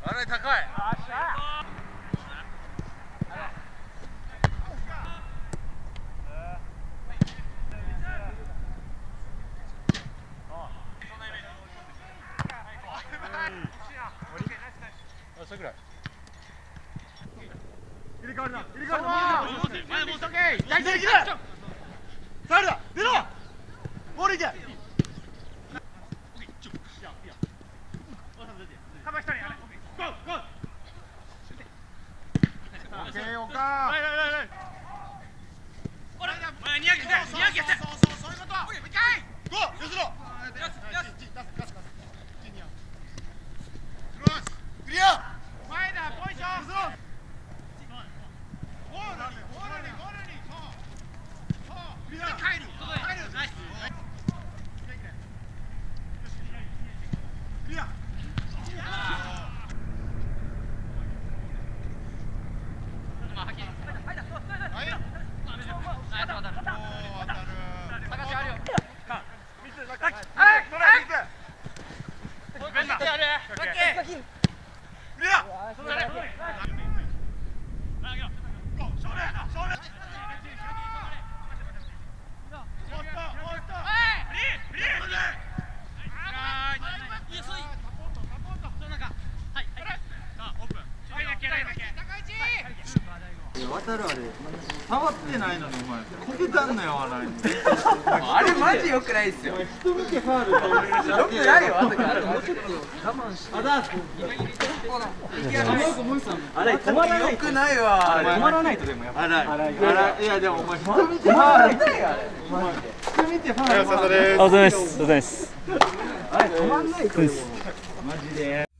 あれ高い。それぐらい。入れ替わるな。入れ替わるな。前もうとけ。大体できる。サールだ。出ろ。ボールいけ。カバーしたね。ゴーゴー。オッケーオッカー。はいはいはいはい。おら、ニヤギして、ニヤギして。そういうこと。もう一回。ゴー。よしろ。よしよし。クリア。前だ。ポジション。ゴールにゴールにゴールに。そう。クリア。帰る。帰る。ナイス。クリア。渡るあれ触ってないのにお前こけたんのよあれマジ良くないですよ。人見てファール良くないよ。あとからもうちょっと我慢してあれ止まらない良くないわ。止まらないとでもやっぱいやでもお前人見てファール人見てファール。お疲れ様です。お疲れ様です。あれ止まんないとマジで。